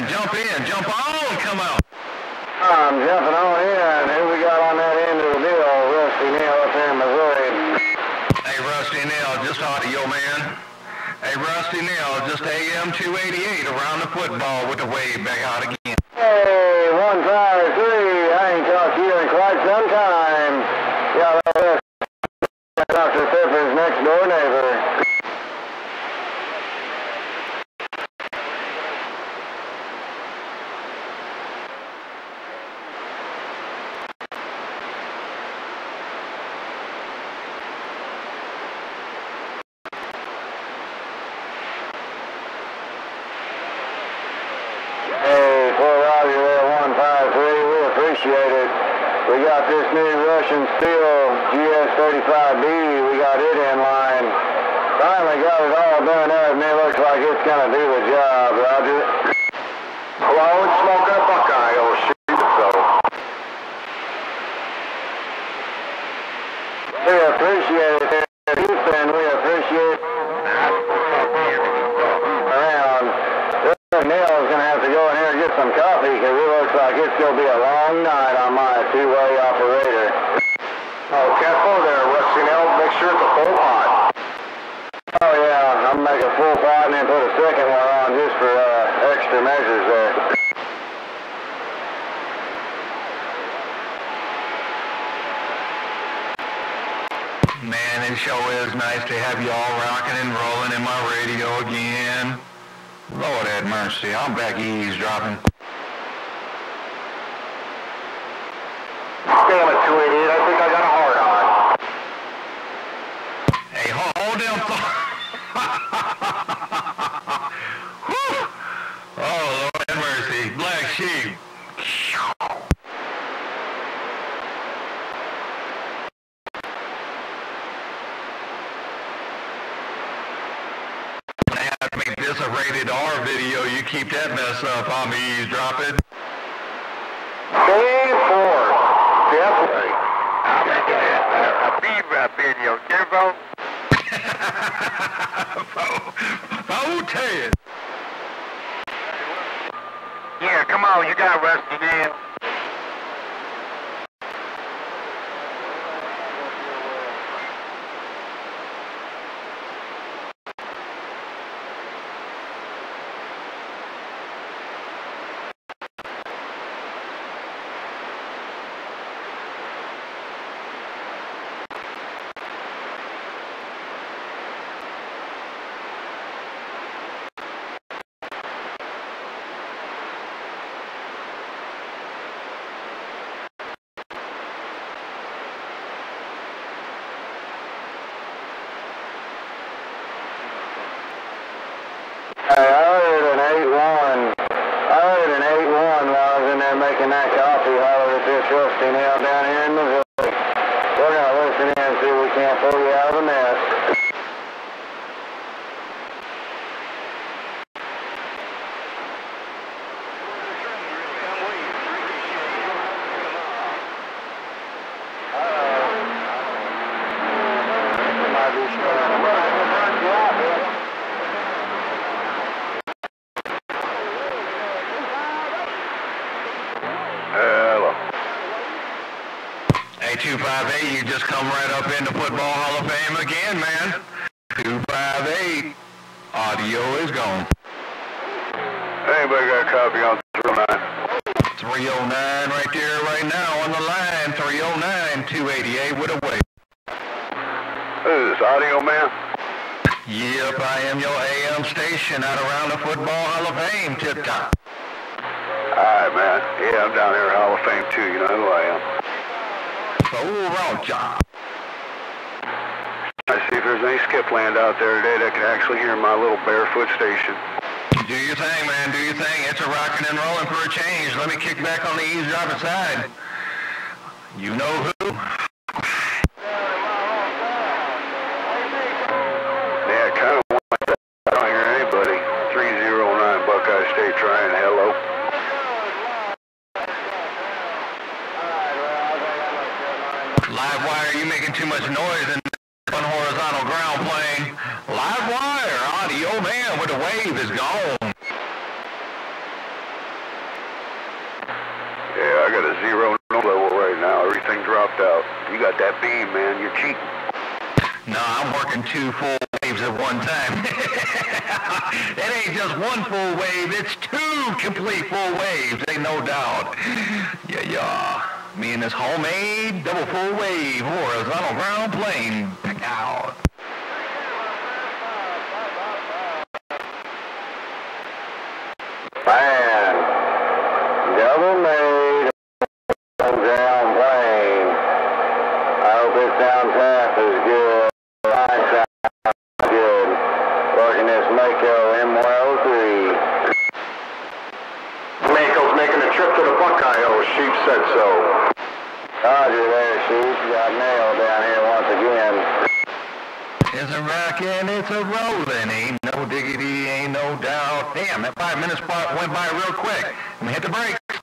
jump on, come on. I'm jumping on in. Who we got on that end of the deal? Rusty Neal up here in Missouri. Hey, Rusty Neal, just audio, man. Hey, Rusty Neal, just AM 288 around the football with the wave back out again. Hey, 153. I ain't talked to you in quite some time. Yeah, that's Dr. Pepper's next door neighbor. We got this new Russian Steel GS-35B. We got it in line. Finally got it all done up, and it looks like it's going to do the job, Roger. Hello, it's Smoker Buckeye. Oh, shoot it, so. We appreciate it. Houston, we appreciate it. Around. Neil's going to have to go in here and get some coffee because it looks like it's going to be a long night on my two-way operator. Oh, careful there, Rusty Neal. Make sure it's a full pot. Oh, yeah. I'm going to make a full pot and then put a second one on just for extra measures there. Man, it sure is nice to have you all rocking and rolling in my radio again. Lord have mercy, I'm back eavesdropping. Damn it, 288, I think I got a hard on. Hey, hold them Oh, Lord have mercy, black sheep. Make this a rated R video. You keep that mess up on me eavesdropping. Stay for definitely. I'm making it a feedback video, Kimbo. Ted. Yeah, come on, you got Rusty Neal. Hey, I heard an 8-1. I heard an 8-1 while I was in there making that coffee holler at this Rusty Neal down here in Missouri. We're going to listen in and see if we can't pull you out of the mess. Hey, 258, you just come right up into Football Hall of Fame again, man. 258, audio is gone. Anybody got a copy on 309? 309 right there, right now on the line. 309, 288 with a wave. Who's this, Audio Man? Yep, I am your AM station out around the Football Hall of Fame, Tip Top. Alright, man. Yeah, I'm down here at Hall of Fame, too. You know who I am. Oh, wrong job. I see if there's any skip land out there today that can actually hear my little barefoot station. Do your thing, man. Do your thing. It's a rocking and rolling for a change. Let me kick back on the eavesdropping side. You know who? Yeah, kind of want that. I don't hear anybody. 309 Buckeye State trying. Hello. Live wire, you making too much noise in on horizontal ground plane. Live wire, audio man with the wave is gone. You got that beam, man. You're cheating. No, I'm working 2 full waves at one time. It ain't just 1 full wave, it's 2 complete full waves, ain't no doubt. Yeah. Me and this homemade double full wave horizontal ground plane. Back out. Man, double made ground plane. I hope it sounds half as good. Mine sounds good. Working this Mako ML3. Mako's making a trip to the Buckeye. Oh, Sheep said so. Roger there, Sheep. Got nailed down here once again. It's a rockin', it's a rollin', ain't no diggity, ain't no doubt. Damn, that 5 minutes went by real quick. Let me hit the brakes.